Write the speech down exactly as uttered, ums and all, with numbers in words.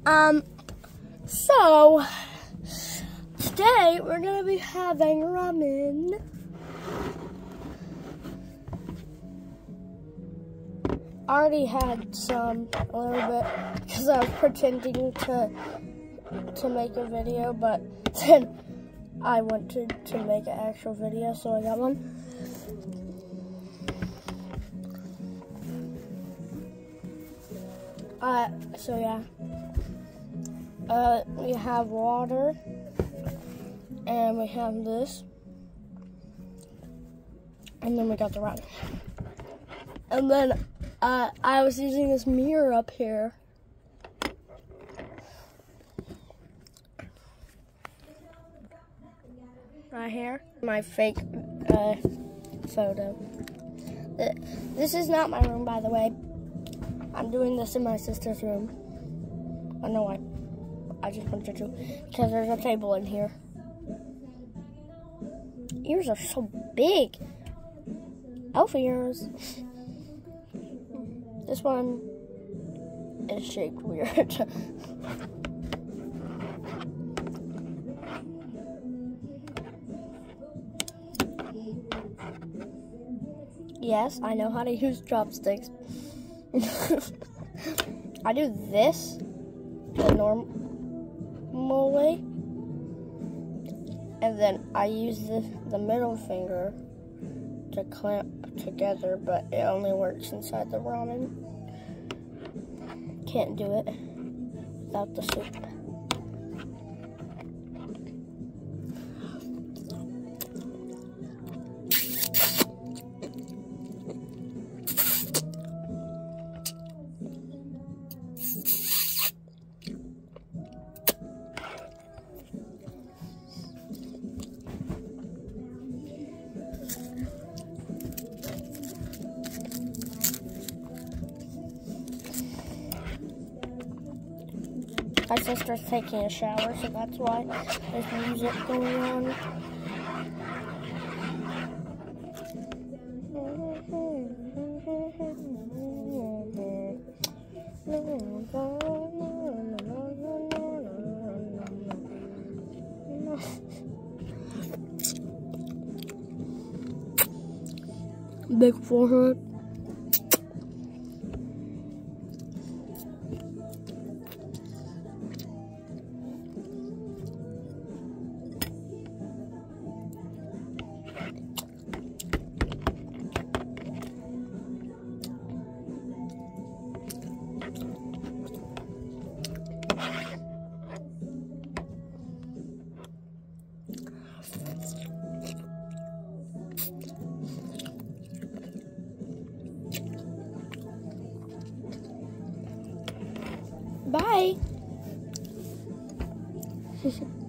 Um, so, today we're gonna be having ramen. I already had some, a little bit, because I was pretending to, to make a video, but then I wanted to make an actual video, so I got one. Uh, so yeah. Uh, we have water, and we have this, and then we got the ramen. And then, uh, I was using this mirror up here. Right here, my fake, uh, photo. This is not my room, by the way. I'm doing this in my sister's room. I know why. I just wanted to, because there's a table in here. Ears are so big. Elf ears. This one is shaped weird. Yes, I know how to use chopsticks. I do this the normal way, and then I use the, the middle finger to clamp together, but it only works inside the ramen. Can't do it without the soup. My sister's taking a shower, so that's why there's music going on. Big forehead. Bye.